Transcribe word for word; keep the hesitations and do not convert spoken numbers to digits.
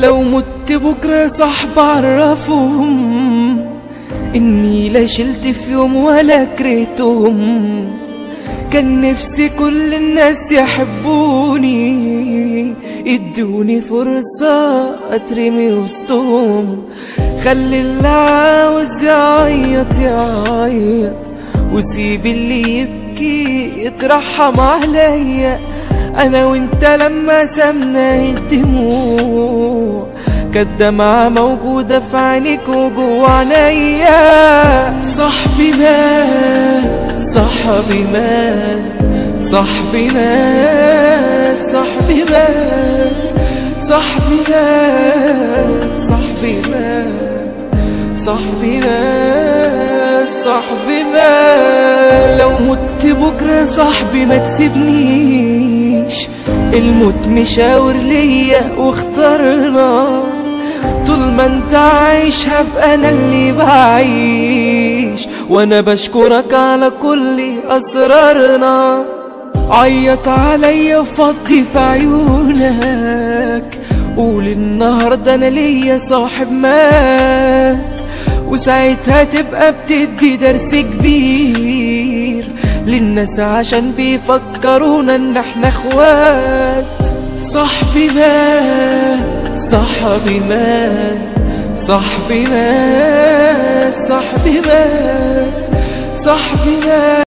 لو مت بكرة صاحب عرفهم إني لا شلت في يوم ولا كرهتهم. كان نفسي كل الناس يحبوني، ادوني فرصة اترمي وسطهم. خلي اللي عاوز يعيط يعيط، وسيب اللي يبكي يترحم عليا. انا وانت لما سمنا الدموع كانت دمعة موجودة في عينيك وجوا عينيا. صاحبي مات صاحبي مات صاحبي مات صاحبي مات صاحبي مات صاحبي مات صاحبي مات صاحبي مات. لو مت بكرة صاحبي ما تسيبنيش، الموت مشاور ليا واخترنا. طول ما انت عايش هبقى انا اللي بعيش، وانا بشكرك على كل اسرارنا. عيط عليا وفضي في عيونك، قول النهارده انا ليا صاحب مات. وساعتها تبقى بتدي درس كبير للناس عشان بيفكرونا ان احنا اخوات. صاحبي مات صاحبي مات صاحبي مات صاحبي مات صاحبي مات.